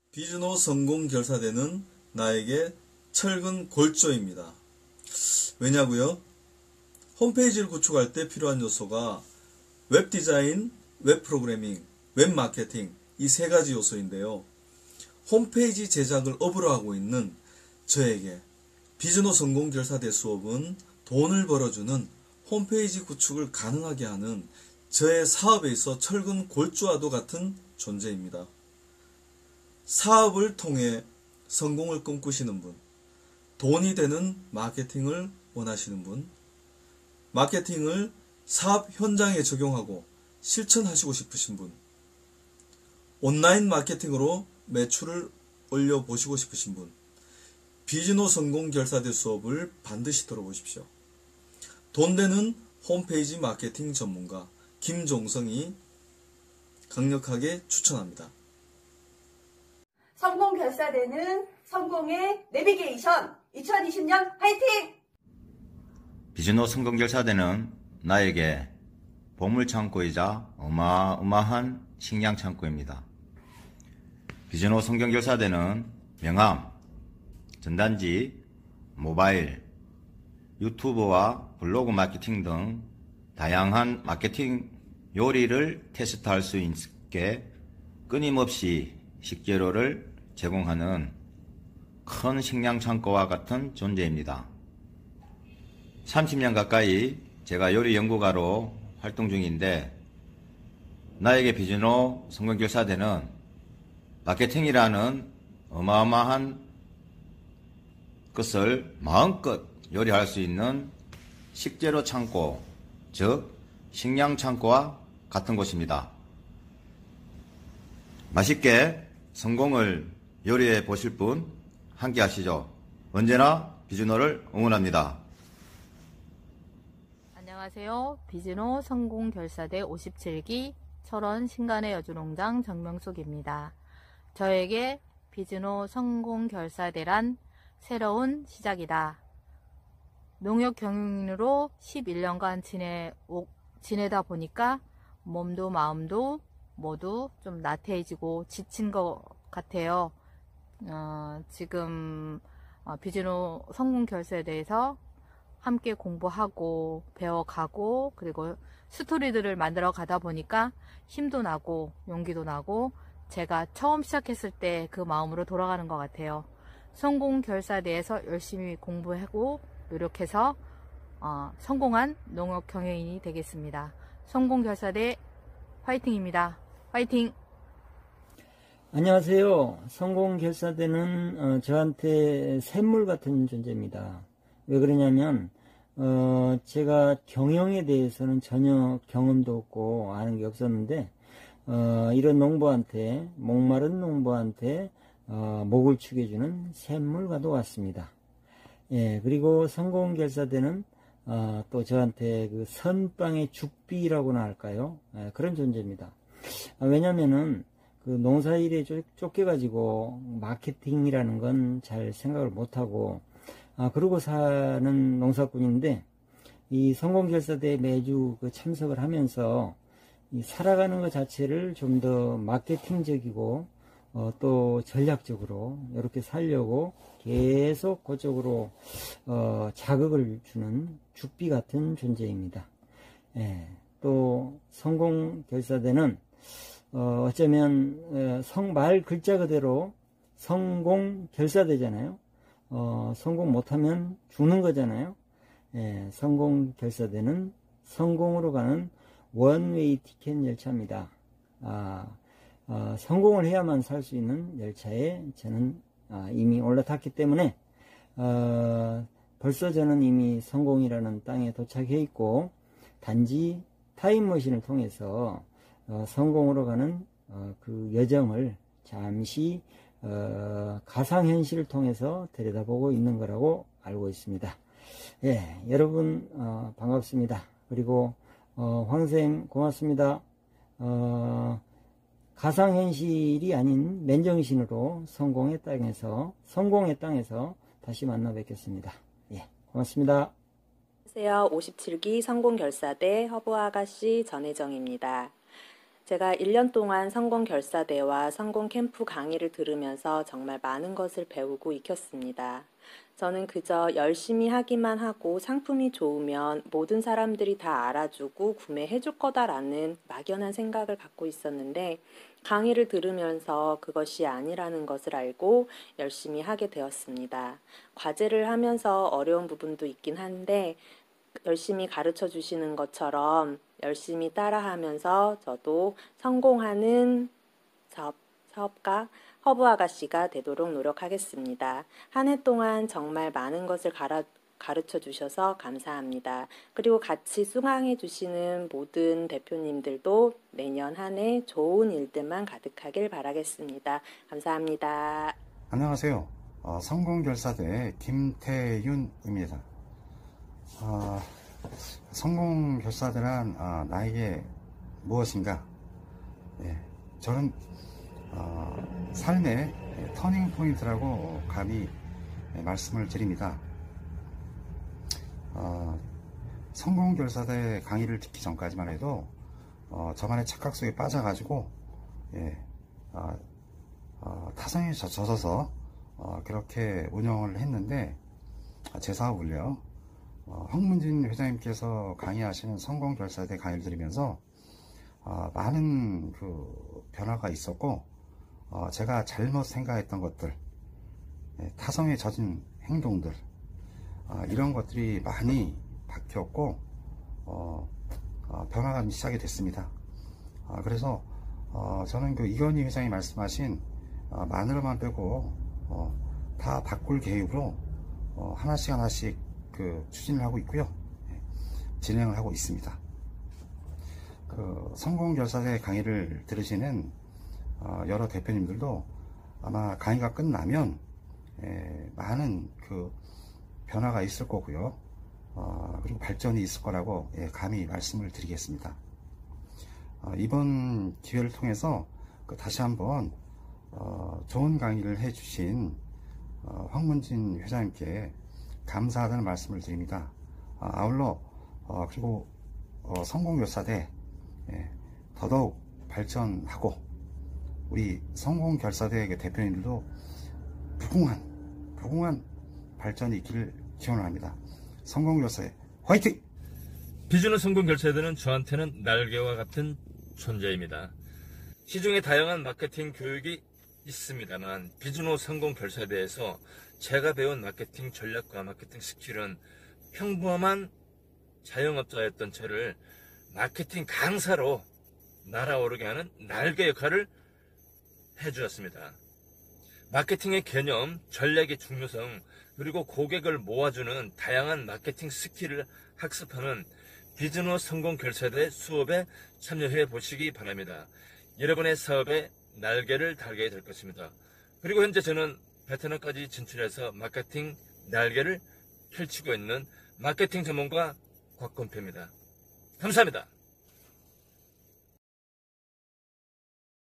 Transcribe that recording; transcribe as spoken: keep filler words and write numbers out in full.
비즈노 성공결사대는 나에게 철근 골조입니다. 왜냐고요? 홈페이지를 구축할 때 필요한 요소가 웹디자인, 웹프로그래밍, 웹마케팅 이 세 가지 요소인데요. 홈페이지 제작을 업으로 하고 있는 저에게 비즈노 성공결사대 수업은 돈을 벌어주는 홈페이지 구축을 가능하게 하는 저의 사업에 있어 철근 골조와도 같은 존재입니다. 사업을 통해 성공을 꿈꾸시는 분, 돈이 되는 마케팅을 원하시는 분, 마케팅을 사업 현장에 적용하고 실천하시고 싶으신 분, 온라인 마케팅으로 매출을 올려보시고 싶으신 분, 비즈노 성공결사대 수업을 반드시 들어보십시오. 돈 되는 홈페이지 마케팅 전문가 김종성이 강력하게 추천합니다. 성공결사대는 성공의 내비게이션 이천이십 년 화이팅! 비즈노 성공결사대는 나에게 보물창고이자 어마어마한 식량창고입니다. 비즈노 성공결사대는 명함, 전단지, 모바일, 유튜브와 블로그 마케팅 등 다양한 마케팅 요리를 테스트할 수 있게 끊임없이 식재료를 제공하는 큰 식량창고와 같은 존재입니다. 삼십 년 가까이 제가 요리 연구가로 활동 중인데 나에게 비즈노 성공결사대는 마케팅이라는 어마어마한 것을 마음껏 요리할 수 있는 식재료 창고, 즉 식량 창고와 같은 곳입니다. 맛있게 성공을 요리해 보실 분 함께 하시죠. 언제나 비즈노를 응원합니다. 안녕하세요. 비즈노 성공결사대 오십칠 기 철원 신간의 여주농장 정명숙입니다. 저에게 비즈노 성공결사대란 새로운 시작이다. 농협 경영인으로 십일 년간 지내, 오, 지내다 보니까 몸도 마음도 모두 좀 나태해지고 지친 것 같아요. 어, 지금 어, 비즈노 성공결사에 대해서 함께 공부하고 배워가고 그리고 스토리들을 만들어 가다 보니까 힘도 나고 용기도 나고 제가 처음 시작했을 때 그 마음으로 돌아가는 것 같아요. 성공결사대에서 열심히 공부하고 노력해서 어, 성공한 농업 경영인이 되겠습니다. 성공결사대 화이팅입니다. 화이팅! 안녕하세요. 성공결사대는 어, 저한테 샘물 같은 존재입니다. 왜 그러냐면 어, 제가 경영에 대해서는 전혀 경험도 없고 아는 게 없었는데 어, 이런 농부한테 목마른 농부한테 어, 목을 축여주는 샘물과도 같습니다. 예, 그리고 성공결사대는 어, 또 저한테 그 선빵의 죽비라고나 할까요? 예, 그런 존재입니다. 아, 왜냐면은 그 농사일에 쫓겨가지고 마케팅이라는 건 잘 생각을 못하고 아, 그러고 사는 농사꾼인데 이 성공결사대에 매주 그 참석을 하면서 이 살아가는 것 자체를 좀 더 마케팅적이고 어, 또 전략적으로 이렇게 살려고 계속 그쪽으로 어, 자극을 주는 죽비 같은 존재입니다. 예, 또 성공결사대는 어, 어쩌면 어, 성, 말 글자 그대로 성공결사대잖아요. 어, 성공 못하면 죽는 거잖아요. 예, 성공결사대는 성공으로 가는 원웨이 티켓 열차입니다. 아, 어, 성공을 해야만 살 수 있는 열차에 저는 아, 이미 올라탔기 때문에 어, 벌써 저는 이미 성공이라는 땅에 도착해 있고 단지 타임머신을 통해서 어, 성공으로 가는 어, 그 여정을 잠시 어, 가상현실을 통해서 들여다보고 있는 거라고 알고 있습니다. 예, 여러분 어, 반갑습니다. 그리고 어, 황선생님 고맙습니다. 어, 가상현실이 아닌 맨정신으로 성공의 땅에서 성공의 땅에서 다시 만나 뵙겠습니다. 예, 고맙습니다. 안녕하세요. 오십칠 기 성공결사대 허브아가씨 전혜정입니다. 제가 일 년 동안 성공결사대와 성공캠프 강의를 들으면서 정말 많은 것을 배우고 익혔습니다. 저는 그저 열심히 하기만 하고 상품이 좋으면 모든 사람들이 다 알아주고 구매해 줄 거다라는 막연한 생각을 갖고 있었는데 강의를 들으면서 그것이 아니라는 것을 알고 열심히 하게 되었습니다. 과제를 하면서 어려운 부분도 있긴 한데 열심히 가르쳐 주시는 것처럼 열심히 따라하면서 저도 성공하는 사업, 사업가 허브 아가씨가 되도록 노력하겠습니다. 한 해 동안 정말 많은 것을 가르, 가르쳐 주셔서 감사합니다. 그리고 같이 수강해 주시는 모든 대표님들도 내년 한 해 좋은 일들만 가득하길 바라겠습니다. 감사합니다. 안녕하세요. 어, 성공결사대 김태윤입니다. 어, 성공결사대란 어, 나에게 무엇인가? 예, 저는 어, 삶의 터닝 포인트라고 감히 말씀을 드립니다. 어, 성공결사대 강의를 듣기 전까지만 해도 어, 저만의 착각 속에 빠져가지고 예, 어, 어, 타성에 젖어서 어, 그렇게 운영을 했는데 제 사업을요. 어, 황문진 회장님께서 강의하시는 성공결사대 강의를 들으면서 어, 많은 그 변화가 있었고 어, 제가 잘못 생각했던 것들, 예, 타성에 젖은 행동들, 어, 이런 것들이 많이 바뀌었고 어, 어, 변화가 시작이 됐습니다. 어, 그래서 어, 저는 그 이건희 회장이 말씀하신 어, 마누라만 빼고 어, 다 바꿀 계획으로 어, 하나씩 하나씩 그 추진을 하고 있고요. 예, 진행을 하고 있습니다. 그 성공결사대 강의를 들으시는 어, 여러 대표님들도 아마 강의가 끝나면 예, 많은 그 변화가 있을 거고요. 어, 그리고 발전이 있을 거라고 예, 감히 말씀을 드리겠습니다. 어, 이번 기회를 통해서 그 다시 한번 어, 좋은 강의를 해주신 어, 황문진 회장님께 감사하다는 말씀을 드립니다. 어, 아울러 어, 그리고 어, 성공결사대 예, 더더욱 발전하고 우리 성공결사대 대표님들도 무궁한 무궁한 발전이 있기를 기원을 합니다. 성공결사대 화이팅! 비즈노 성공결사대는 저한테는 날개와 같은 존재입니다. 시중에 다양한 마케팅 교육이 있습니다만 비즈노 성공결사대에서 제가 배운 마케팅 전략과 마케팅 스킬은 평범한 자영업자였던 저를 마케팅 강사로 날아오르게 하는 날개 역할을 해주었습니다. 마케팅의 개념, 전략의 중요성, 그리고 고객을 모아주는 다양한 마케팅 스킬을 학습하는 비즈노 성공결사대 수업에 참여해 보시기 바랍니다. 여러분의 사업에 날개를 달게 될 것입니다. 그리고 현재 저는 베트남까지 진출해서 마케팅 날개를 펼치고 있는 마케팅 전문가 곽건표입니다. 감사합니다.